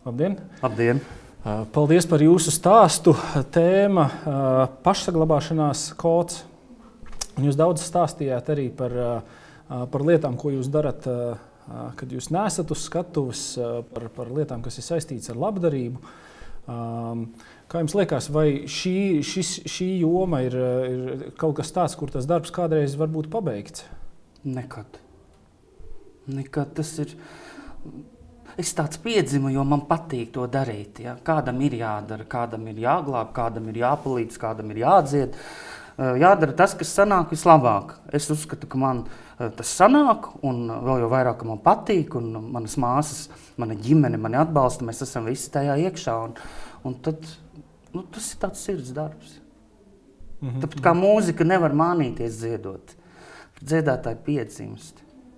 Labdien! Labdien! Paldies par jūsu stāstu. Tēma pašsaglabāšanās kods. Jūs daudz stāstījāt arī par lietām, ko jūs darat, kad jūs neesat uz skatuves, par lietām, kas ir saistītas ar labdarību. Kā jums liekas, vai šī joma ir kaut kas tāds, kur tas darbs kādreiz var būt pabeigts? Nekad. Tas ir... Es tāds piedzimu, jo man patīk to darīt. Ja? Kādam ir jādara, kādam ir jāglāb, kādam ir jāpalīdz, kādam ir jādzied. Jādara tas, kas sanāk vislabāk. Es uzskatu, ka man tas sanāk, un vēl jau vairāk, ka man patīk, un manas māsas, mana ģimene mani atbalsta, mēs esam visi tajā iekšā. Un tad tas ir tāds sirds darbs. Tāpat kā mūzika nevar mānīties dziedot. Dziedātāji piedzimst.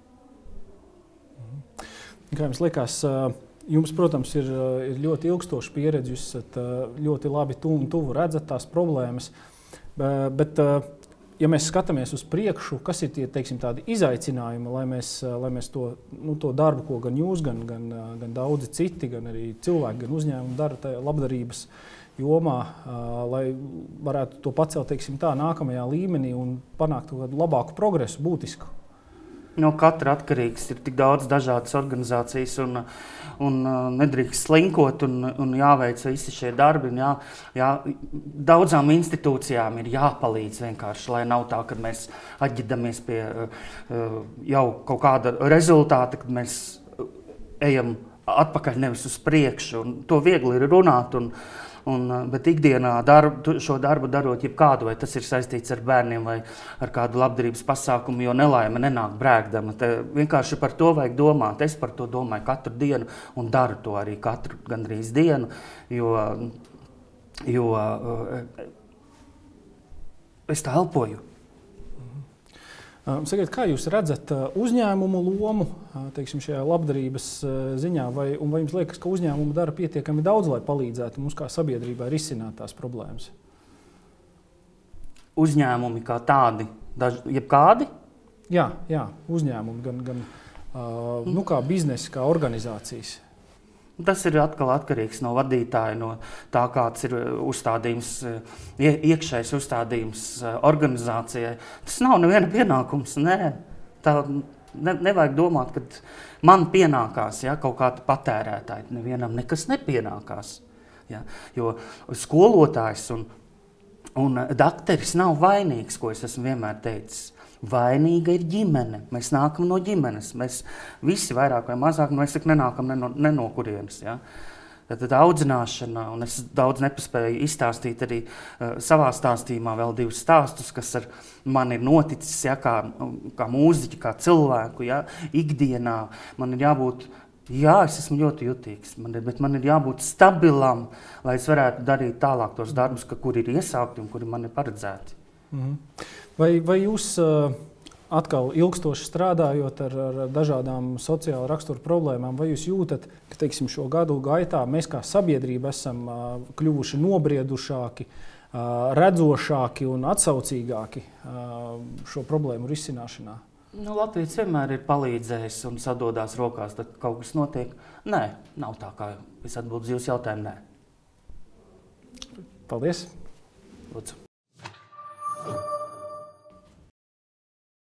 Kā jums liekas, jums, protams, ir ļoti ilgstoša pieredze, jūs esat ļoti labi tuvu redzat tās problēmas, bet, ja mēs skatāmies uz priekšu, kas ir tie, teiksim, tādi izaicinājumi, lai mēs to darbu, ko gan jūs, gan daudzi citi, gan arī cilvēki, gan uzņēmumi dara tajā labdarības jomā, lai varētu to pacelt, teiksim tā, nākamajā līmenī un panākt kādu labāku progresu, būtisku? No katra atkarīgs ir tik daudz dažādas organizācijas un nedrīkst slinkot un jāveic visi šie darbi. Daudzām institūcijām ir jāpalīdz vienkārši, lai nav tā, ka mēs atģidamies pie jau kaut kāda rezultāta, kad mēs ejam atpakaļ nevis uz priekšu. Un to viegli ir runāt, bet ikdienā šo darbu darot jebkādu, vai tas ir saistīts ar bērniem vai ar kādu labdarības pasākumu, jo nelaime nenāk brēkdama. Vienkārši par to vajag domāt. Es par to domāju katru dienu un daru to arī katru gandrīz dienu, jo es tā elpoju. Sakiet, kā jūs redzat uzņēmumu lomu, teiksim, šajā labdarības ziņā, vai jums liekas, ka uzņēmumi dara pietiekami daudz, lai palīdzētu mums kā sabiedrībai risināt tās problēmas? Uzņēmumi kā tādi, jebkādi? Jā, uzņēmumi, gan kā biznesi, kā organizācijas. Tas ir atkal atkarīgs no vadītāja, no tā, kāds ir uzstādījums, iekšējs uzstādījums organizācijai. Tas nav neviena pienākums, nē. Tā nevajag domāt, ka man pienākās, ja, kaut kāda patērētāja. Nevienam nekas nepienākās. Ja, jo skolotājs un dakteris nav vainīgs, ko es esmu vienmēr teicis. Vainīga ir ģimene. Mēs nākam no ģimenes. Mēs visi vairāk vai mazāk, mēs nenākam ne no kurienes. Ja? Tad audzināšana, un es daudz nepaspēju izstāstīt arī savā stāstījumā vēl 2 stāstus, kas ar mani ir noticis, ja, kā mūziķi, kā cilvēku, ja, ikdienā. Man ir jābūt, es esmu ļoti jutīgs, bet man ir jābūt stabilam, lai es varētu darīt tālāk tos darbus, kuri ir iesākti un kuri man ir paredzēti. Vai jūs atkal ilgstoši strādājot ar dažādām sociāla rakstura problēmām, vai jūs jūtat, ka, teiksim, šo gadu gaitā mēs kā sabiedrība esam kļuvuši nobriedušāki, redzošāki un atsaucīgāki šo problēmu risināšanā? Latvijas vienmēr ir palīdzējis un sadodās rokās, tad kaut kas notiek. Nē, nav tā, kā es atbildu uz jūsu jautājumu, nē. Paldies! Lūdzu.